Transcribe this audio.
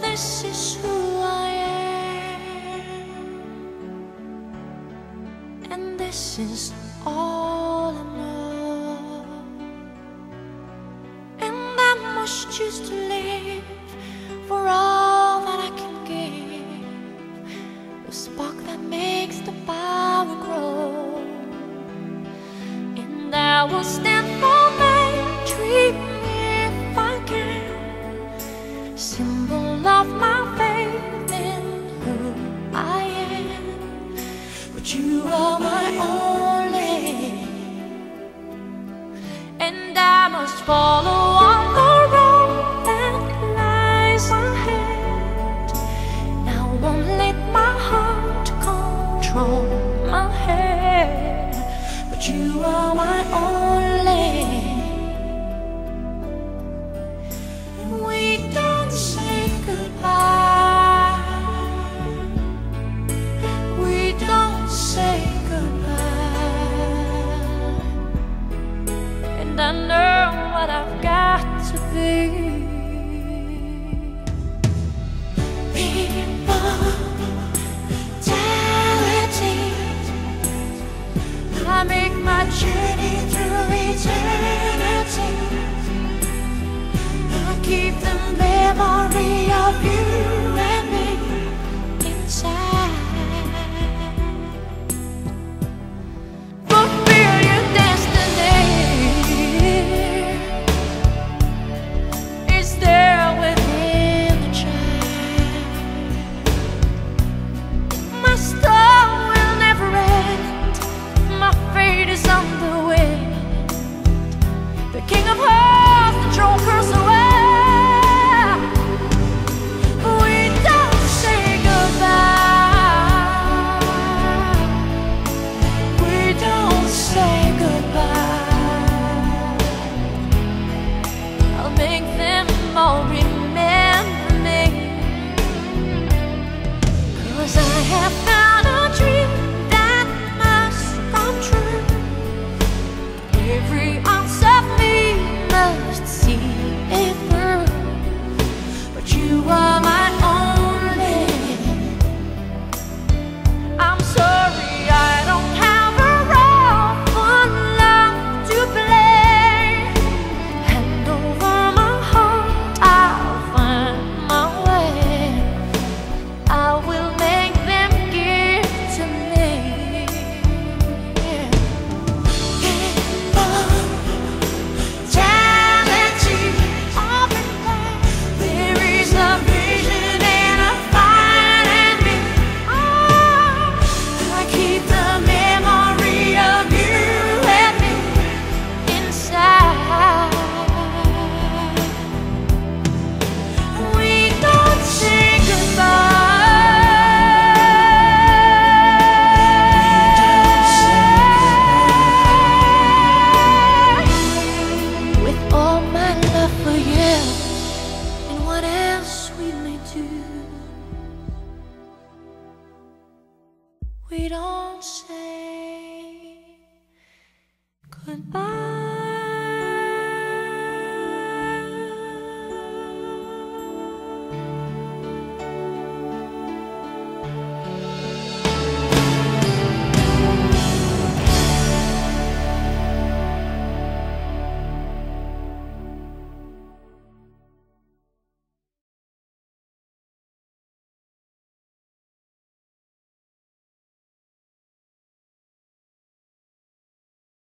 this is who I am, and this is all I know. And I must choose to live for all that I can give, the spark that makes the power grow. And I will stand for victory if I can, symbol of my faith in who I am. But you are my only, and I must follow on the road that lies ahead. Now I won't let my heart control my head. But you are my only. We don't say goodbye. We don't say goodbye. And I know what I've got to be. Immortality. I make my journey through eternity. I keep the memory of you and me inside. Fulfill your destiny is there within the child. My story will never end. My fate is on the wind. The King of Hearts, the troll curse away. We don't say goodbye. We don't say goodbye. I'll make them all remember me, 'cause I have found a dream that must come true. Every ounce of me must see it through. But you are my only. I'm sorry I don't have a role for love to play. Hand over my heart, I'll find my way. I will make them give to me. Immortality, there is a vision and a fire in me. I keep the memory of you and me inside. We don't say goodbye. With all my love for you and what else we may do, we don't say goodbye.